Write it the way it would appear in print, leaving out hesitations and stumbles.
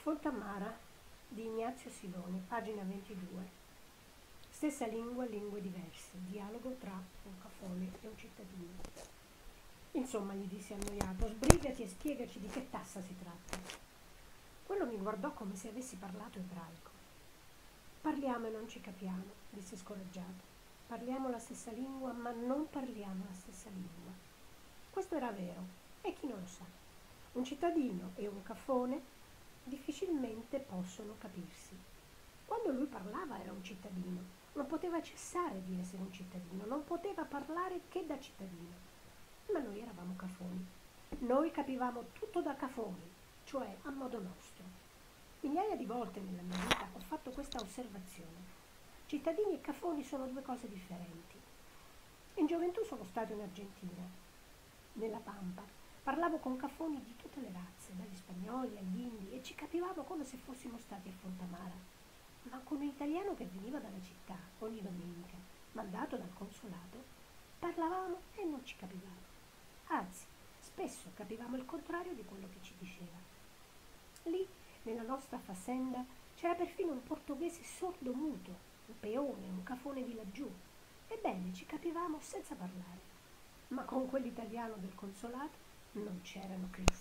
Fontamara di Ignazio Siloni, pagina 22. Stessa lingua, lingue diverse, dialogo tra un cafone e un cittadino. Insomma, gli dissi annoiato, sbrigati e spiegaci di che tassa si tratta. Quello mi guardò come se avessi parlato ebraico. Parliamo e non ci capiamo, disse scoraggiato. Parliamo la stessa lingua, ma non parliamo la stessa lingua. Questo era vero, e chi non lo sa. Un cittadino e un cafone difficilmente possono capirsi. Quando lui parlava era un cittadino, non poteva cessare di essere un cittadino, non poteva parlare che da cittadino. Ma noi eravamo cafoni. Noi capivamo tutto da cafoni, cioè a modo nostro. Migliaia di volte nella mia vita ho fatto questa osservazione. Cittadini e cafoni sono due cose differenti. In gioventù sono stato in Argentina, nella Pampa. Parlavo con cafoni di tutte le razze, dagli spagnoli agli indi, e ci capivamo come se fossimo stati a Fontamara. Ma con un italiano che veniva dalla città ogni domenica, mandato dal consolato, parlavamo e non ci capivamo. Anzi, spesso capivamo il contrario di quello che ci diceva. Lì, nella nostra faccenda, c'era perfino un portoghese sordo-muto, un peone, un cafone di laggiù. Ebbene, ci capivamo senza parlare. Ma con quell'italiano del consolato non c'erano che